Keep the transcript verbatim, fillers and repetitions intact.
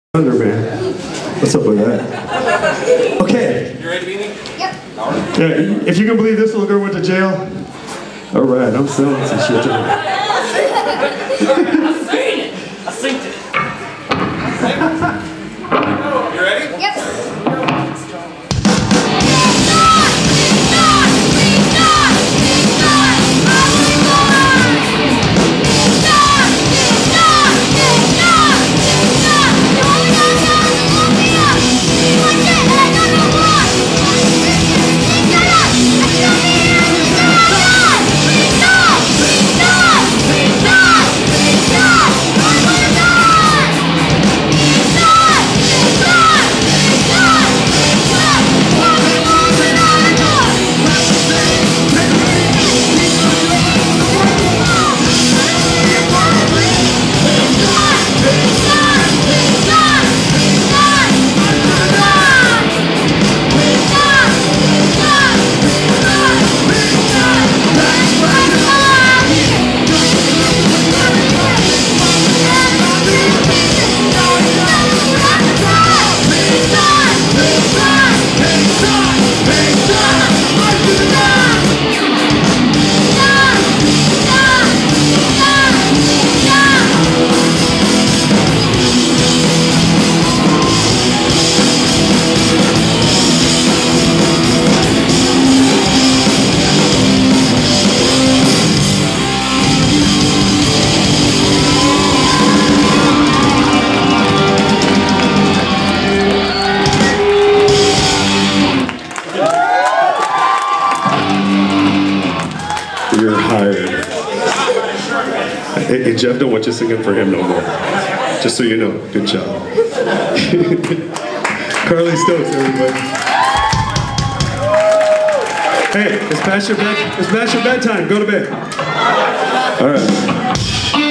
Thunder, man. What's up with that? Okay. You ready, Beanie? Yep. All right. Yeah, if you can believe this little girl went to jail. All right, I'm selling some shit. I seen it. I synced it. You ready? Yep. You're hired. Hey, hey, Jeff, don't want you singing for him no more. Just so you know, good job. Carly Stokes, everybody. Hey, it's past your bed. It's past your bedtime. Go to bed. All right.